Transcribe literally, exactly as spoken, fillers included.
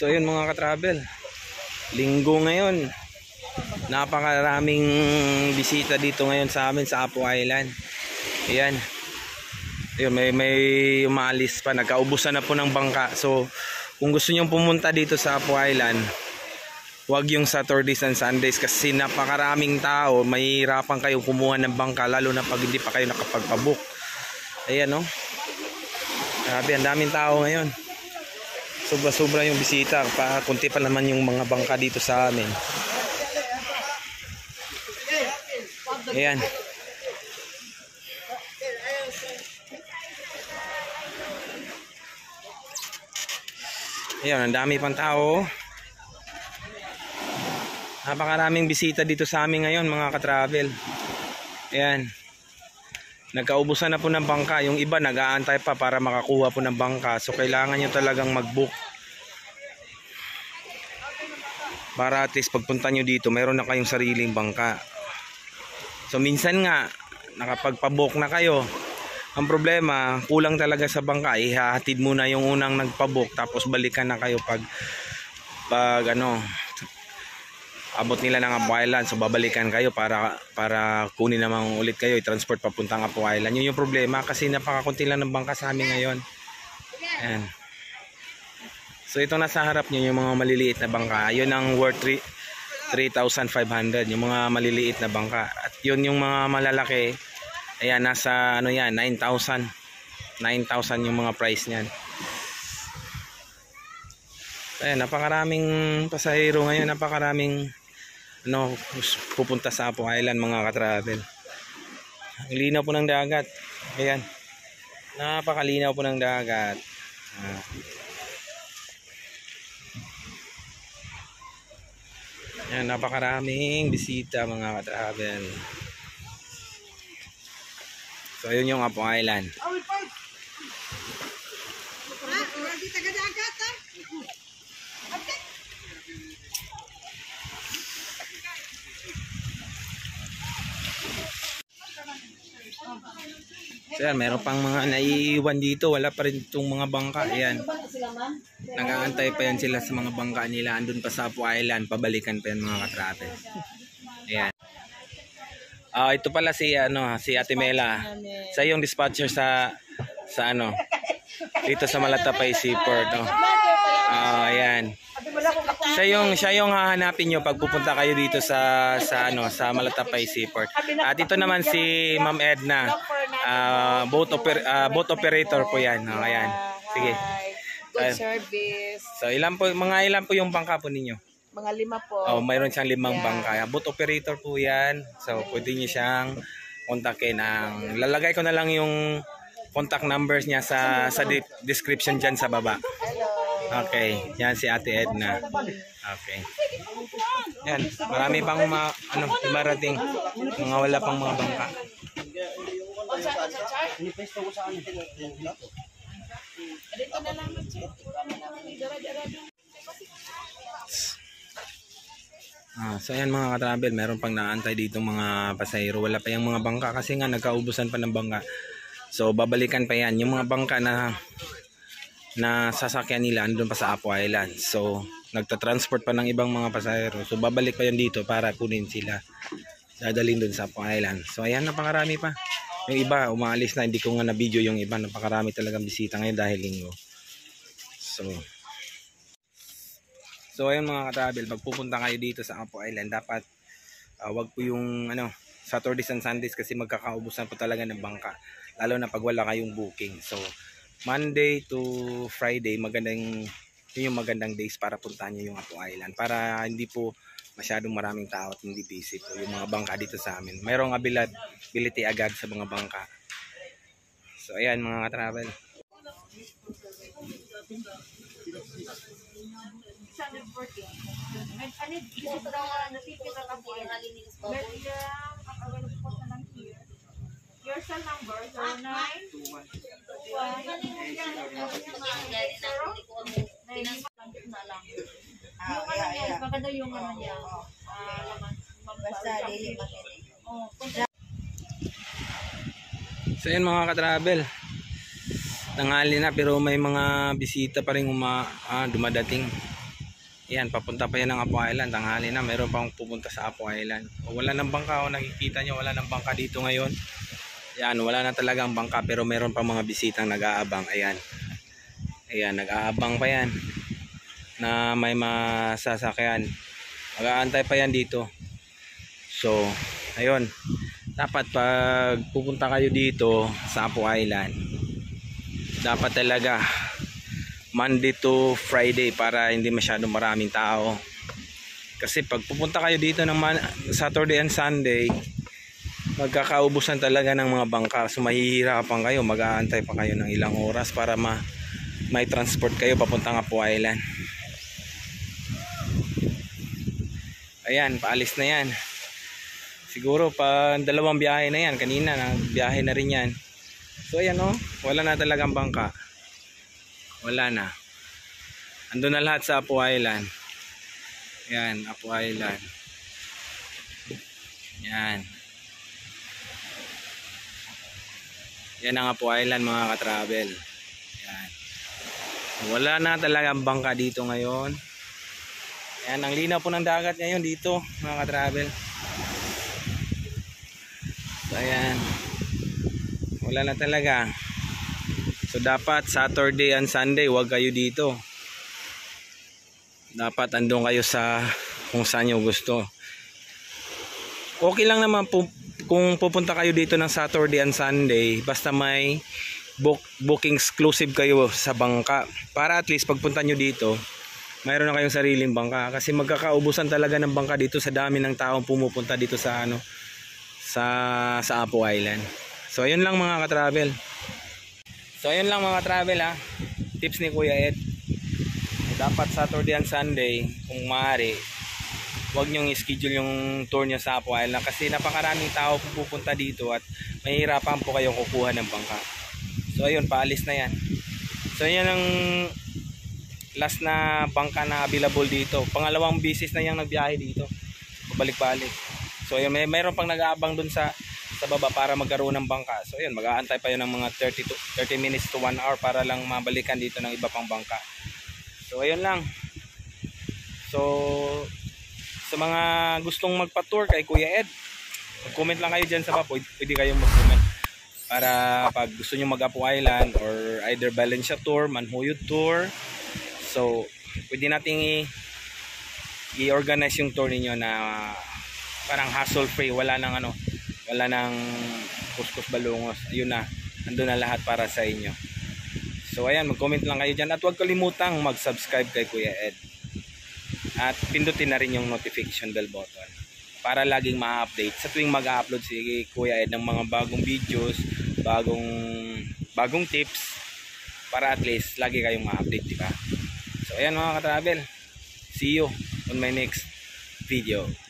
So yun mga ka-travel, linggo ngayon, napakaraming bisita dito ngayon sa amin sa Apo Island. Ayan, ayun, may, may umalis pa, nagkaubusan na po ng bangka. So kung gusto nyo pumunta dito sa Apo Island, huwag yung Saturdays and Sundays kasi napakaraming tao, mahihirapan kayong kumuha ng bangka, lalo na pag hindi pa kayo nakapagpabook. Ayan no, grabe, ang daming tao ngayon. Sobra-sobra yung bisita, pa kunti pa naman yung mga bangka dito sa amin. Ayan. Ayan, ang dami pang tao. Napakaraming bisita dito sa amin ngayon mga ka-travel. Ayan. Nagkaubusan na po ng bangka. Yung iba nag-aantay pa para makakuha po ng bangka. So kailangan nyo talagang mag-book. Para at least pagpunta nyo dito, mayroon na kayong sariling bangka. So minsan nga, nakapagpabook na kayo. Ang problema, kulang talaga sa bangka. Ihahatid muna yung unang nagpabook. Tapos balikan na kayo pag, pag ano... abot nila ng Apo Island, so babalikan kayo para para kunin naman ulit kayo, i-transport papuntang Apo Island. Yun yung problema kasi napakakunti lang ng bangka sa amin ngayon. Ayan. So ito nasa harap nyo yung mga maliliit na bangka. Yun ang worth three thousand five hundred, yung mga maliliit na bangka. At yun yung mga malalaki, ayan, nasa ano yan, nine thousand. nine thousand yung mga price niyan. Ayan, napakaraming pasahero ngayon, napakaraming ano, pupunta sa Apo Island mga ka-travel. Ang linaw po ng dagat. Ayan, napakalinaw po ng dagat. Ah. Ayan, napakaraming bisita mga ka-travel. So yun yung Apo Island. So yan, meron pang mga naiiwan dito, wala pa rin itong mga bangka. Ayan, nag-aantay pa yan sila sa mga bangka nila. Andun pa sa Apo Island, pabalikan pa yan mga ka-travel. Ayan. Uh, ito pala si ano, si Ate Mila. Sa yung dispatcher sa sa ano, dito sa Malatapay Seaport. Oh. Uh, ayan. Siya yung siya yung hahanapin niyo pag pupunta kayo dito sa sa ano, sa Malatapay Seaport. At ito naman si Ma'am Edna. Uh, boat oper uh, boat operator po 'yan. Oh, ayan. Sige. Good service. So ilan po mga ilan po yung bangka po ninyo? Mga lima po. Oh, mayroon siyang limang yeah. bangka. Boat operator po 'yan. So pwede niyo siyang kontakin. Ang lalagay ko na lang yung contact numbers niya sa sa description diyan sa baba. Okay, yan si Ate Edna. Okay. Yan, marami pang ma, ano, marating mga wala pang mga bangka. Ah, so yan mga ka-travel, meron pang naantay dito mga pasahero. Wala pa yung mga bangka kasi nga nagkaubusan pa ng bangka. So babalikan pa yan. Yung mga bangka na na sasakyan nila andun pa sa Apo Island. So nagta-transport pa ng ibang mga pasahero. So babalik pa yan dito para kunin sila. Dadalhin dun sa Apo Island. So ayan, napakarami pa. Yung iba umaalis na, hindi ko nga na-video yung iba. Napakarami talagang bisita ngayon dahil linggo. So So ayun mga ka-travel, pag pupunta kayo dito sa Apo Island, dapat uh, wag po yung ano, Saturdays and Sundays kasi magkakaubusan po talaga ng bangka. Lalo na pag wala kayong booking. So Monday to Friday, magandang yun yung magandang days para puntahan niyo yung Apo Island. Para hindi po masyadong maraming tao at hindi busy po yung mga bangka dito sa amin. Mayroong availability agad sa mga bangka. So ayan mga ka-travel. Your cell number zero nine two one yung ano niya. Basta daily makita. So yun mga ka-travel, tanghali na pero may mga bisita pa rin uma, ah, dumadating. Yan, papunta pa yan ng Apo Island. Tanghali na, meron pang pupunta sa Apo Island. O, wala ng bangka, o nakikita nyo, wala ng bangka dito ngayon. Yan, wala na talagang bangka, pero meron pa mga bisitang nag-aabang. Ayan. Ayan, nag-aabang pa yan na may masasakyan. Mag-aantay pa yan dito. So, ayun. Dapat pag pupunta kayo dito sa Apo Island, dapat talaga Monday to Friday para hindi masyadong maraming tao. Kasi pag pupunta kayo dito ng Saturday and Sunday, magkakaubusan talaga ng mga bangka. So mahihirapan kayo, mag-aantay pa kayo ng ilang oras para ma may transport kayo papuntang Apo Island. Ayan, paalis na yan. Siguro pa dalawang biyahe na yan. Kanina nagbiyahe na rin yan. So ayan o, wala na talagang bangka. Wala na. Ando na lahat sa Apo Island. Yan, Apo Island. Yan. Yan ang Apo Island mga ka-travel. Yan. Wala na talagang bangka dito ngayon. Yan, ang linaw po ng dagat ngayon dito mga ka-travel. So ayan. Wala na talaga. So dapat Saturday and Sunday wag kayo dito. Dapat andun kayo sa kung saan nyo gusto. Okay lang naman po kung pupunta kayo dito ng Saturday and Sunday, basta may book, booking exclusive kayo sa bangka. Para at least pagpunta nyo dito, mayroon na kayong sariling bangka. Kasi magkakaubusan talaga ng bangka dito sa dami ng taong pumupunta dito sa ano sa sa Apo Island. So ayun lang mga ka-travel. So ayun lang mga travel ha. Tips ni Kuya Ed. Dapat Saturday and Sunday kung maaari, huwag nyong i-schedule yung tour nyo sa Apo Island kasi napakaraming tao pupunta dito at mahihirapan po kayong kukuha ng bangka. So ayun, paalis na yan. So yan ang last na bangka na available dito. Pangalawang bisis na yung nagbiyahe dito. Pabalik-balik. So ayun, may mayroon pang nag-aabang dun sa sa baba para magkaroon ng bangka. So ayun, mag-aantay pa yun ng mga thirty, to, thirty minutes to one hour para lang mabalikan dito ng iba pang bangka. So ayun lang. So sa mga gustong magpa-tour kay Kuya Ed, mag-comment lang kayo dyan sa baba. Pwede kayong mag-comment para pag gusto nyo mag-Apo Island or either Valencia Tour, Manhuyod Tour. So pwede nating i-organize yung tour ninyo na parang hassle free, wala nang ano, wala nang kuskus balungos. Ayun na, nandun na lahat para sa inyo. So ayan, mag-comment lang kayo dyan at huwag kalimutang mag-subscribe kay Kuya Ed at pindutin na rin yung notification bell button para laging ma-update sa tuwing mag-upload si Kuya Ed ng mga bagong videos, bagong bagong tips para at least lagi kayong ma-update, diba? So ayan mga ka-travel, see you on my next video.